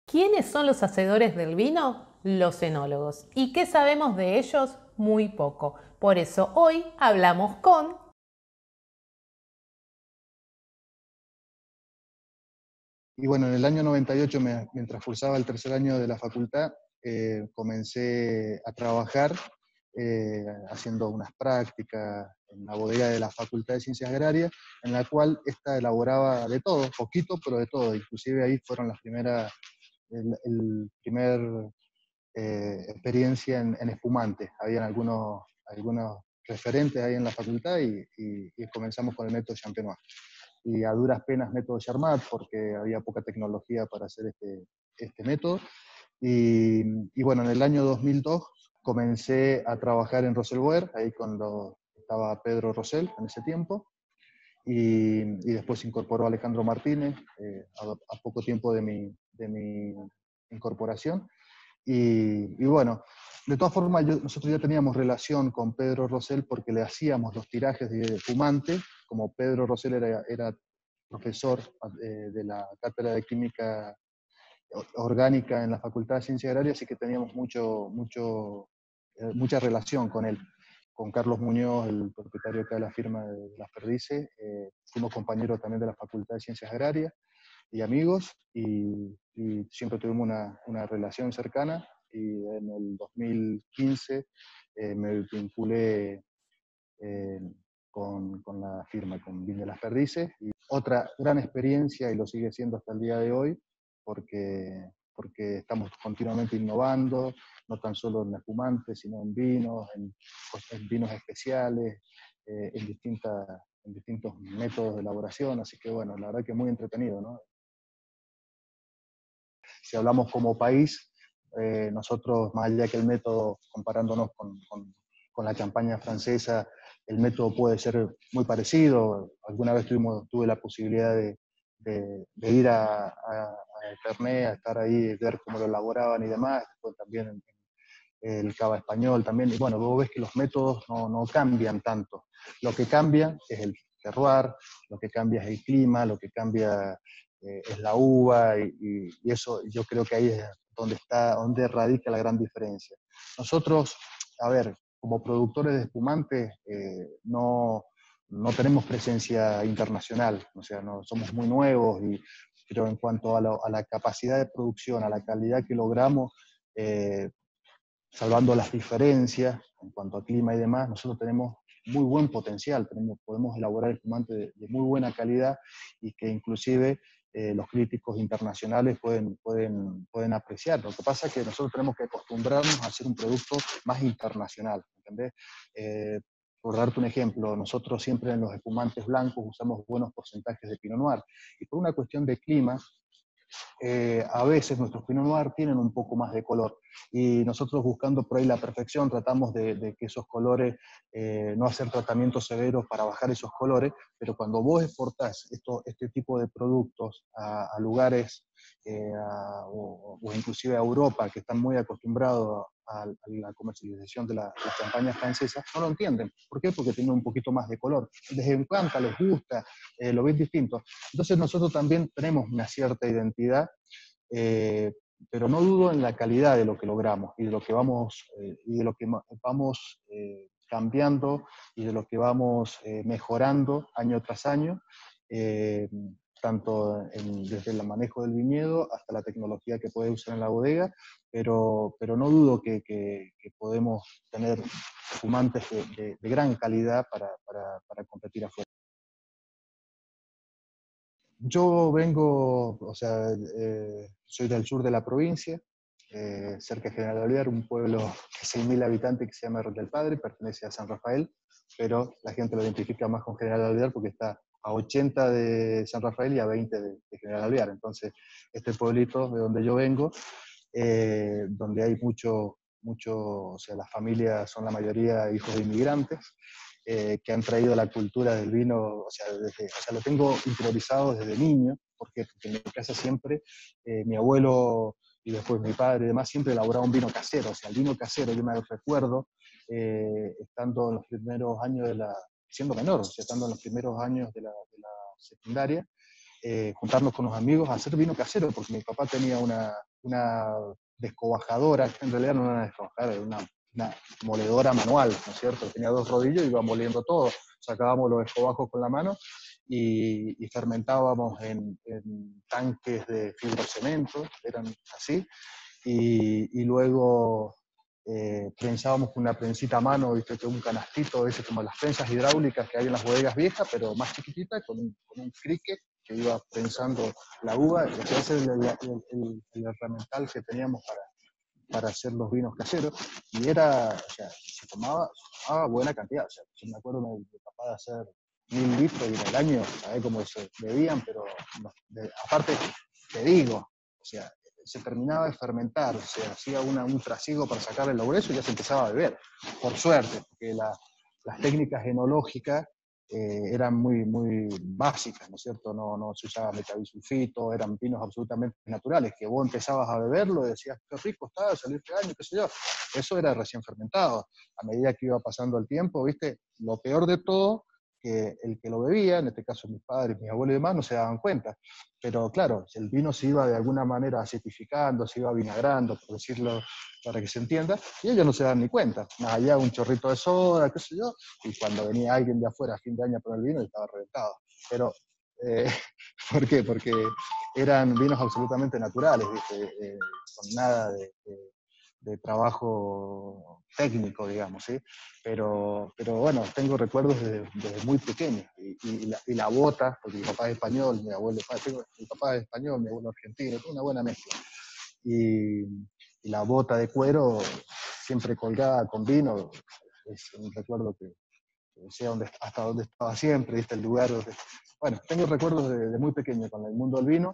¿Quiénes son los hacedores del vino? Los enólogos. ¿Y qué sabemos de ellos? Muy poco. Por eso hoy hablamos con... Y bueno, en el año 98, mientras cursaba el tercer año de la facultad, comencé a trabajar haciendo unas prácticas en la bodega de la Facultad de Ciencias Agrarias, en la cual esta elaboraba de todo, poquito, pero de todo. Inclusive ahí fueron las primeras, el primer experiencia en espumantes. Habían algunos referentes ahí en la facultad y comenzamos con el método Champenois. Y a duras penas método Charmat, porque había poca tecnología para hacer este método. Y bueno, en el año 2002 comencé a trabajar en Roselboer, ahí cuando estaba Pedro Rosell en ese tiempo, y después se incorporó Alejandro Martínez a poco tiempo de mi incorporación. Y bueno, de todas formas, nosotros ya teníamos relación con Pedro Rosell porque le hacíamos los tirajes de fumante, como Pedro Rosell era profesor de la Cátedra de Química Orgánica en la Facultad de Ciencias Agrarias, así que teníamos mucha relación con él. Con Carlos Muñoz, el propietario acá de la firma de Las Perdices, fuimos compañeros también de la Facultad de Ciencias Agrarias y amigos, y siempre tuvimos una relación cercana, y en el 2015 me vinculé eh, con la firma, con Vin de las Perdices. Y otra gran experiencia, y lo sigue siendo hasta el día de hoy, porque estamos continuamente innovando, no tan solo en espumantes, sino en vinos, en vinos especiales, en distintos métodos de elaboración. Así que bueno, la verdad que muy entretenido, ¿no? Si hablamos como país, nosotros, más allá que el método, comparándonos con la campaña francesa, el método puede ser muy parecido. Alguna vez tuve la posibilidad de ir a Epernay, a estar ahí, ver cómo lo elaboraban y demás. Después también el cava español también. Y bueno, vos ves que los métodos no cambian tanto. Lo que cambia es el terroir, lo que cambia es el clima, lo que cambia es la uva, y eso yo creo que ahí es donde radica la gran diferencia. Nosotros, a ver, como productores de espumantes, no tenemos presencia internacional, o sea, no, somos muy nuevos, pero en cuanto a la capacidad de producción, a la calidad que logramos, eh, salvando las diferencias en cuanto a clima y demás, nosotros tenemos muy buen potencial, podemos elaborar espumantes de muy buena calidad, y que inclusive los críticos internacionales pueden apreciar. Lo que pasa es que nosotros tenemos que acostumbrarnos a hacer un producto más internacional, ¿entendés? Eh, por darte un ejemplo, nosotros siempre en los espumantes blancos usamos buenos porcentajes de Pinot Noir, y por una cuestión de clima, a veces nuestros Pinot Noir tienen un poco más de color, y nosotros, buscando por ahí la perfección, tratamos de que esos colores, no hacer tratamientos severos para bajar esos colores, pero cuando vos exportás este tipo de productos a lugares, o inclusive a Europa, que están muy acostumbrados a la comercialización de las campañas francesas, no lo entienden. ¿Por qué? Porque tienen un poquito más de color. Les encanta, les gusta, lo ven distinto. Entonces nosotros también tenemos una cierta identidad, eh, pero no dudo en la calidad de lo que logramos, y de lo que vamos cambiando, y de lo que vamos mejorando año tras año, eh, tanto desde el manejo del viñedo hasta la tecnología que puede usar en la bodega, pero no dudo que podemos tener fumantes de gran calidad para competir afuera. Yo vengo, o sea, soy del sur de la provincia, cerca de General Alvear, un pueblo de 6.000 habitantes que se llama Roque del Padre, pertenece a San Rafael, pero la gente lo identifica más con General Alvear porque está a 80 de San Rafael y a 20 de General Alvear. Entonces, este pueblito de donde yo vengo, donde hay o sea, las familias son la mayoría hijos de inmigrantes, que han traído la cultura del vino, o sea, lo tengo interiorizado desde niño. ¿Por qué? Porque en mi casa siempre, mi abuelo y después mi padre y demás, siempre elaboraba un vino casero. O sea, el vino casero, yo me recuerdo, estando en los primeros años siendo menor, o sea, estando en los primeros años de la secundaria, juntarnos con los amigos a hacer vino casero, porque mi papá tenía una descobajadora, en realidad no era una descobajadora, era una moledora manual, ¿no es cierto? Tenía 2 rodillos y iba moliendo todo. Sacábamos los escobajos con la mano y fermentábamos en tanques de fibrocemento, eran así, y luego prensábamos con una prensita a mano, ¿viste? Que un canastito, ese como las prensas hidráulicas que hay en las bodegas viejas, pero más chiquitita, con un cricket que iba prensando la uva, y ese es el herramental que teníamos para hacer los vinos caseros, y era, o sea, se tomaba buena cantidad, o sea, yo me acuerdo de papá de hacer 1000 litros y en el año, ¿sabés cómo se bebían? Pero aparte, te digo, o sea, se terminaba de fermentar, se hacía un trasiego para sacarle el laurezo y ya se empezaba a beber, por suerte, porque las técnicas enológicas eran muy básicas, ¿no es cierto? No se usaba metabisulfito, eran vinos absolutamente naturales, que vos empezabas a beberlo y decías, qué rico está, salió este año, qué sé yo. Eso era recién fermentado. A medida que iba pasando el tiempo, ¿viste? Lo peor de todo, que el que lo bebía, en este caso mis padres, mis abuelos y demás, no se daban cuenta. Pero claro, el vino se iba de alguna manera acetificando, se iba vinagrando, por decirlo para que se entienda, y ellos no se dan ni cuenta. Más allá un chorrito de soda, qué sé yo, y cuando venía alguien de afuera a fin de año por el vino, estaba reventado. Pero, eh, ¿por qué? Porque eran vinos absolutamente naturales, ¿viste? Con nada de trabajo técnico, digamos, ¿sí? Pero bueno, tengo recuerdos desde muy pequeño. Y la bota, porque mi papá es español, mi abuelo, mi papá es español, mi abuelo argentino, una buena mezcla. Y la bota de cuero, siempre colgada con vino, es un recuerdo que sé hasta dónde estaba siempre, ¿viste? El lugar donde... Bueno, tengo recuerdos de muy pequeño con el mundo del vino.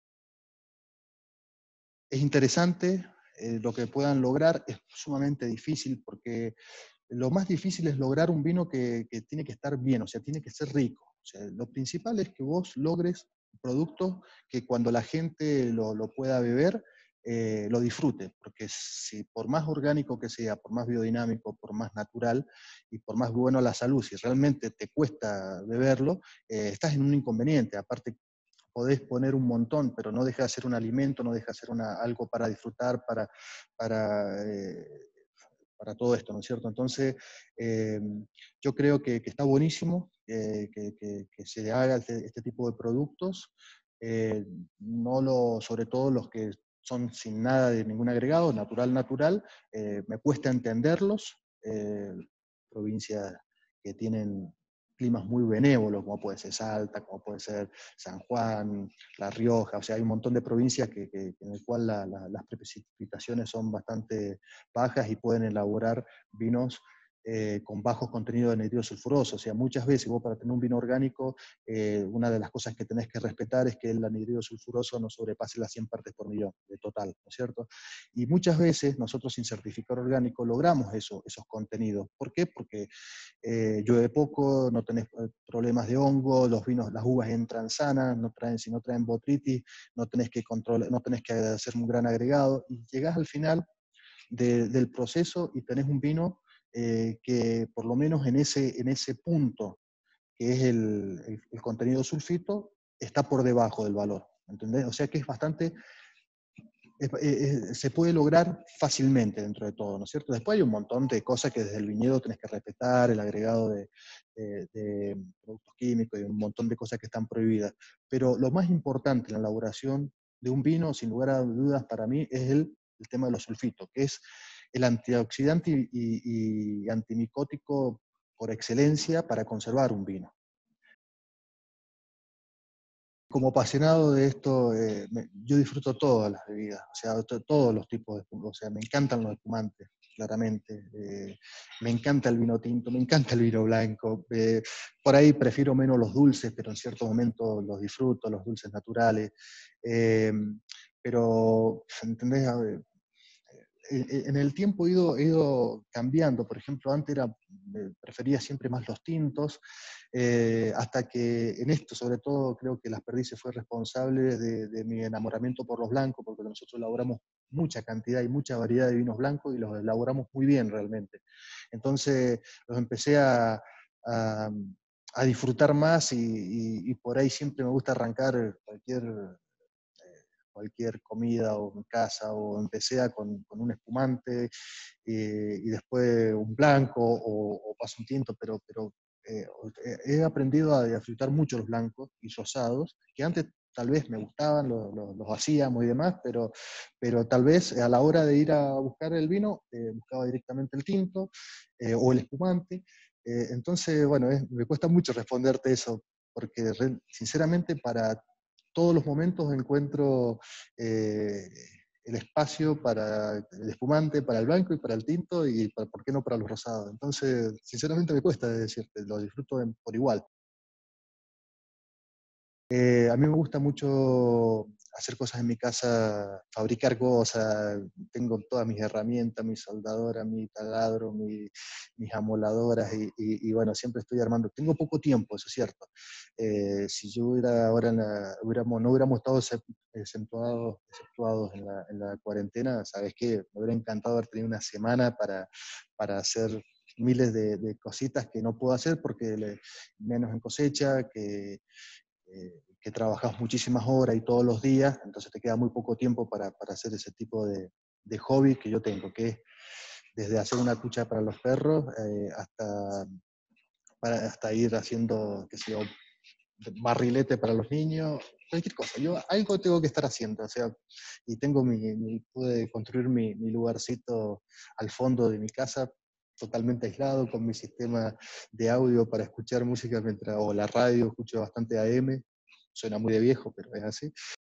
Es interesante lo que puedan lograr, es sumamente difícil porque lo más difícil es lograr un vino que tiene que estar bien, o sea, tiene que ser rico. O sea, lo principal es que vos logres productos que cuando la gente lo pueda beber, lo disfrute, porque si por más orgánico que sea, por más biodinámico, por más natural y por más bueno a la salud, si realmente te cuesta beberlo, estás en un inconveniente. Aparte, podés poner un montón, pero no deja de ser un alimento, no deja de ser algo para disfrutar, para, eh, para todo esto, ¿no es cierto? Entonces, yo creo que está buenísimo que se haga este tipo de productos, eh, sobre todo los que son sin nada de ningún agregado, natural, me cuesta entenderlos, provincias que tienen climas muy benévolos, como puede ser Salta, como puede ser San Juan, La Rioja, o sea, hay un montón de provincias en el cual las precipitaciones son bastante bajas y pueden elaborar vinos con bajos contenidos de nitrilos sulfurosos. O sea, muchas veces vos para tener un vino orgánico, una de las cosas que tenés que respetar es que el anhidrido sulfuroso no sobrepase las 100 partes por millón de total, ¿no es cierto? Y muchas veces nosotros sin certificar orgánico logramos esos contenidos. ¿Por qué? Porque llueve poco, no tenés problemas de hongo, los vinos, las uvas entran sanas, si no traen botrytis, no tenés que controlar, no tenés que hacer un gran agregado, y llegás al final del proceso y tenés un vino que por lo menos en ese punto, que es el contenido sulfito, está por debajo del valor. ¿Entendés? O sea que es bastante se puede lograr fácilmente dentro de todo, ¿no es cierto? Después hay un montón de cosas que desde el viñedo tenés que respetar, el agregado de productos químicos y un montón de cosas que están prohibidas. Pero lo más importante en la elaboración de un vino, sin lugar a dudas para mí, es el tema de los sulfitos, que es el antioxidante y antimicótico por excelencia para conservar un vino. Como apasionado de esto, yo disfruto todas las bebidas, o sea, todos los tipos de espumantes, o sea, me encantan los espumantes, claramente, me encanta el vino tinto, me encanta el vino blanco, por ahí prefiero menos los dulces, pero en cierto momento los disfruto, los dulces naturales, eh, pero, ¿entendés? En el tiempo he ido cambiando. Por ejemplo, antes prefería siempre más los tintos, hasta que en esto, sobre todo, creo que Las Perdices fue responsable de mi enamoramiento por los blancos, porque nosotros elaboramos mucha cantidad y mucha variedad de vinos blancos y los elaboramos muy bien realmente. Entonces los empecé a, a disfrutar más y por ahí siempre me gusta arrancar cualquier cualquier comida o en casa, o empecé con un espumante y después un blanco o paso un tinto, pero he aprendido a disfrutar mucho los blancos y rosados, que antes tal vez me gustaban, los hacíamos y demás, pero tal vez a la hora de ir a buscar el vino, buscaba directamente el tinto o el espumante. Entonces, bueno, me cuesta mucho responderte eso, porque sinceramente para todos los momentos encuentro eh, el espacio para el espumante, para el blanco y para el tinto, y ¿por qué no para los rosados? Entonces, sinceramente me cuesta decirte, lo disfruto por igual. A mí me gusta mucho hacer cosas en mi casa, fabricar cosas, tengo todas mis herramientas, mi soldadora, mi taladro, mis amoladoras y bueno, siempre estoy armando. Tengo poco tiempo, eso es cierto. Si yo hubiera ahora no hubiéramos estado exceptuados en la cuarentena, ¿sabes qué? Me hubiera encantado haber tenido una semana para hacer miles de cositas que no puedo hacer porque menos en cosecha, que trabajas muchísimas horas y todos los días, entonces te queda muy poco tiempo para hacer ese tipo de hobby que yo tengo, que es desde hacer una cucha para los perros hasta ir haciendo, qué sé yo, barrilete para los niños, cualquier cosa. Yo algo tengo que estar haciendo, o sea, y pude construir mi lugarcito al fondo de mi casa, totalmente aislado, con mi sistema de audio para escuchar música o la radio, escucho bastante AM, suena muy de viejo, pero es así.